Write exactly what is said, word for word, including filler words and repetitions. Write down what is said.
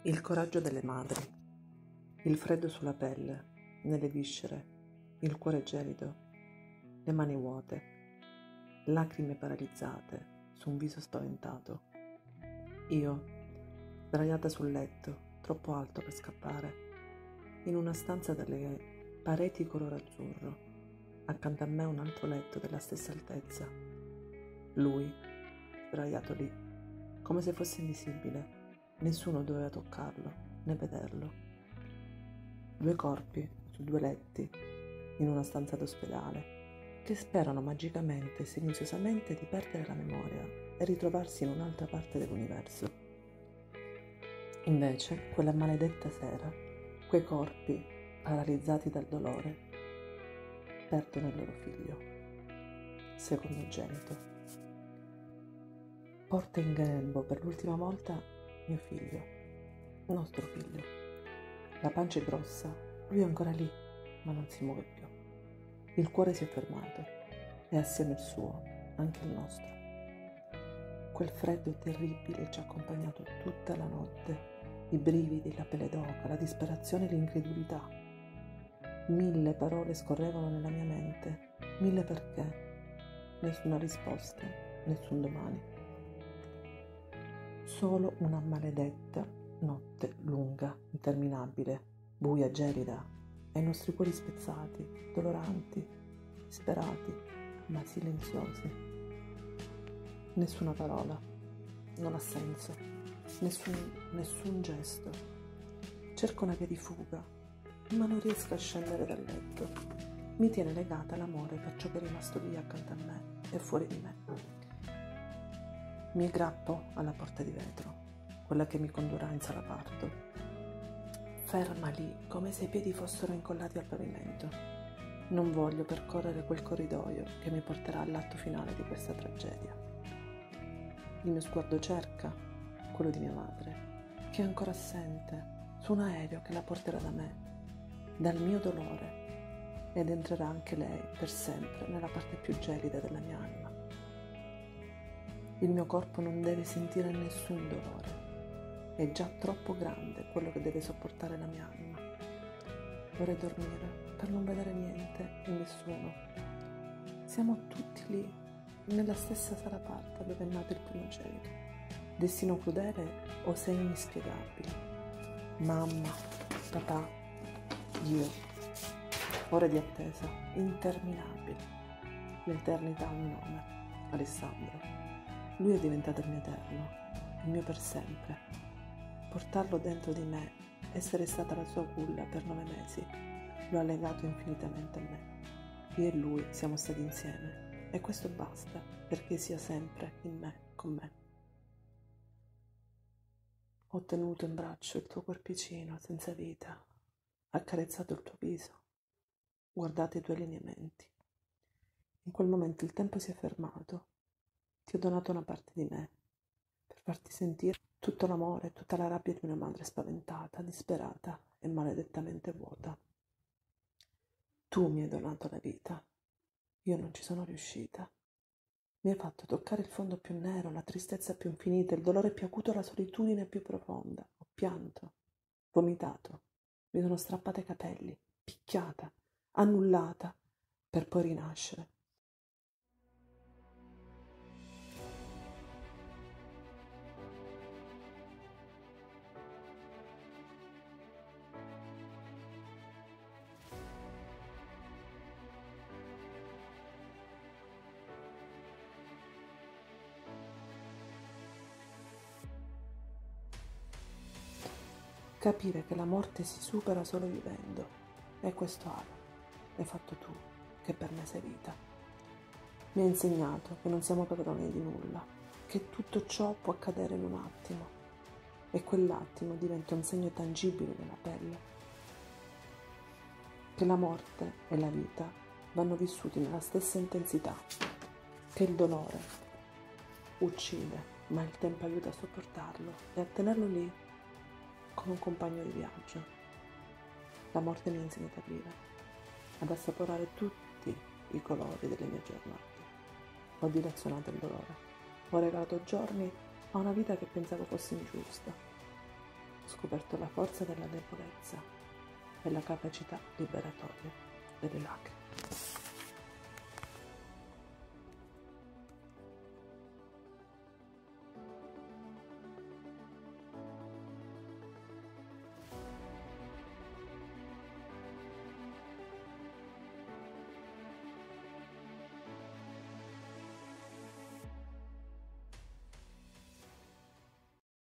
Il coraggio delle madri, il freddo sulla pelle, nelle viscere, il cuore gelido, le mani vuote, lacrime paralizzate su un viso spaventato. Io, sdraiata sul letto, troppo alto per scappare, in una stanza dalle pareti color azzurro, accanto a me un altro letto della stessa altezza. Lui, sdraiato lì, come se fosse invisibile. Nessuno doveva toccarlo, né vederlo. Due corpi su due letti, in una stanza d'ospedale, che sperano magicamente e silenziosamente di perdere la memoria e ritrovarsi in un'altra parte dell'universo. Invece, quella maledetta sera, quei corpi, paralizzati dal dolore, perdono il loro figlio, secondogenito. Porta in grembo per l'ultima volta mio figlio, nostro figlio. La pancia è grossa, lui è ancora lì, ma non si muove più. Il cuore si è fermato e assieme il suo, anche il nostro. Quel freddo terribile ci ha accompagnato tutta la notte, i brividi, la pelle d'oca, la disperazione e l'incredulità. Mille parole scorrevano nella mia mente, mille perché, nessuna risposta, nessun domani. Solo una maledetta notte lunga, interminabile, buia, gelida, e i nostri cuori spezzati, doloranti, disperati, ma silenziosi. Nessuna parola, non ha senso, nessun, nessun gesto. Cerco una via di fuga, ma non riesco a scendere dal letto. Mi tiene legata l'amore per ciò che è rimasto lì accanto a me e fuori di me. Mi aggrappo alla porta di vetro, quella che mi condurrà in sala parto. Ferma lì, come se i piedi fossero incollati al pavimento. Non voglio percorrere quel corridoio che mi porterà all'atto finale di questa tragedia. Il mio sguardo cerca quello di mia madre, che è ancora assente, su un aereo che la porterà da me, dal mio dolore, ed entrerà anche lei per sempre nella parte più gelida della mia anima. Il mio corpo non deve sentire nessun dolore. È già troppo grande quello che deve sopportare la mia anima. Vorrei dormire per non vedere niente e nessuno. Siamo tutti lì, nella stessa sala parta dove è nato il primogenito. Destino crudele o segni inspiegabili. Mamma, papà, io. Ore di attesa interminabili. L'eternità ha un nome, Alessandro. Lui è diventato il mio eterno, il mio per sempre. Portarlo dentro di me, essere stata la sua culla per nove mesi, lo ha legato infinitamente a me. Io e lui siamo stati insieme e questo basta perché sia sempre in me, con me. Ho tenuto in braccio il tuo corpicino senza vita, accarezzato il tuo viso, guardato i tuoi lineamenti. In quel momento il tempo si è fermato. Ti ho donato una parte di me, per farti sentire tutto l'amore, tutta la rabbia di una madre spaventata, disperata e maledettamente vuota. Tu mi hai donato la vita, io non ci sono riuscita. Mi hai fatto toccare il fondo più nero, la tristezza più infinita, il dolore più acuto, la solitudine più profonda. Ho pianto, vomitato, mi sono strappata i capelli, picchiata, annullata, per poi rinascere. Capire che la morte si supera solo vivendo. E questo Ale, l'hai fatto tu, che per me sei vita. Mi hai insegnato che non siamo padroni di nulla, che tutto ciò può accadere in un attimo, e quell'attimo diventa un segno tangibile nella pelle. Che la morte e la vita vanno vissuti nella stessa intensità, che il dolore uccide, ma il tempo aiuta a sopportarlo e a tenerlo lì come un compagno di viaggio. La morte mi ha insegnato a vivere, ad assaporare tutti i colori delle mie giornate. Ho dilazionato il dolore, ho regalato giorni a una vita che pensavo fosse ingiusta. ho scoperto la forza della debolezza e la capacità liberatoria delle lacrime.